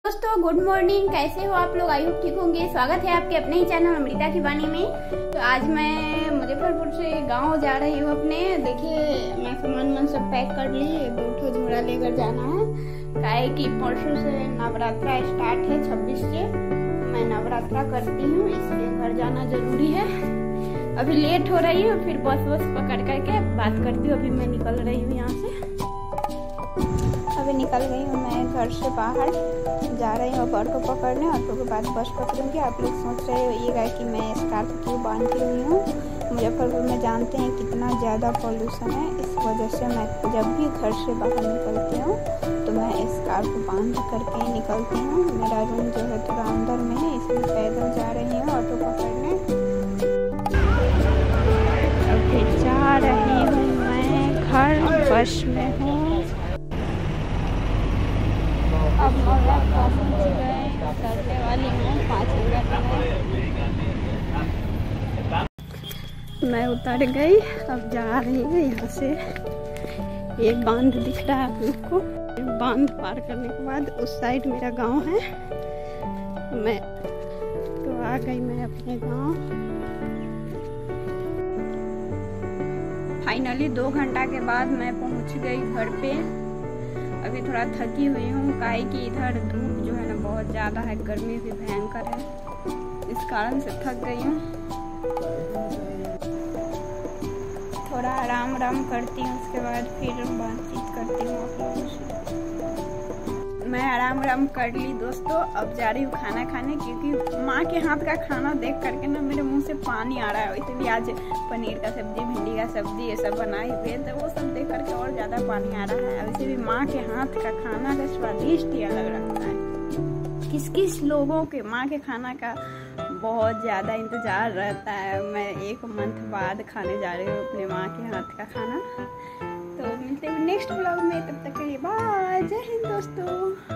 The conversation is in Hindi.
दोस्तों गुड मॉर्निंग, कैसे हो आप लोग? आई होप ठीक होंगे। स्वागत है आपके अपने ही चैनल अमृता की वाणी में। तो आज मैं मुजफ्फरपुर से गांव जा रही हूँ अपने। देखिए मैं सामान सब पैक कर ली। 2 झोला लेकर जाना है, काहे कि परसों से नवरात्रा स्टार्ट है 26 से। मैं नवरात्रा करती हूँ, इसलिए घर जाना जरूरी है। अभी लेट हो रही है, फिर बस पकड़ करके बात करती हूँ। अभी मैं निकल रही हूँ यहाँ से। अभी निकल गई हूँ मैं घर से बाहर, जा रही हूँ ऑटो पकड़ने। ऑटो के बाद बस पकड़ूंगी। आप लोग सोच रहे होइएगा कि मैं स्कार्फ क्यों बांध के हुई हूँ। मुजफ्फरपुर में जानते हैं कितना ज़्यादा पॉल्यूशन है, इस वजह से मैं जब भी घर से बाहर निकलती हूँ तो मैं स्कार्फ बांध करके ही निकलती हूँ। मेरा रूम जो है थोड़ा अंदर में है, इसलिए पैदल जा रही हूँ ऑटो पकड़ने। अभी जा रही हूँ मैं घर, बस में हूँ। अब पहुँच गए, करने वाली हूँ 5 मिनट में। मैं उतर गई, अब जा रही हूँ यहाँ से। ये बांध दिख रहा है आप लोग को। बांध पार करने के बाद उस साइड मेरा गांव है। मैं तो आ गई मैं अपने गांव। फाइनली 2 घंटा के बाद मैं पहुँच गई घर पे। अभी थोड़ा थकी हुई हूँ, काहे कि इधर धूप जो है ना बहुत ज़्यादा है, गर्मी भी भयंकर है, इस कारण से थक गई हूँ। थोड़ा आराम करती हूँ, उसके बाद फिर बातचीत करती हूँ आप लोगों से। मैं आराम कर ली दोस्तों। अब जा रही हूँ खाना खाने, क्योंकि माँ के हाथ का खाना देख करके ना मेरे मुंह से पानी आ रहा है। वैसे भी आज पनीर का सब्जी, भिंडी का सब्जी ये सब बनाई हुई है, तो वो सब देख करके और ज़्यादा पानी आ रहा है। वैसे भी माँ के हाथ का खाना का स्वादिष्ट ही अलग लगता है। किस लोगों के माँ के खाना का बहुत ज़्यादा इंतज़ार रहता है। मैं 1 मंथ बाद खाने जा रही हूँ अपने माँ के हाथ का खाना। तो मिलते हैं नेक्स्ट ब्लॉग में, तब तक के लिए बाय, जय हिंद दोस्तों।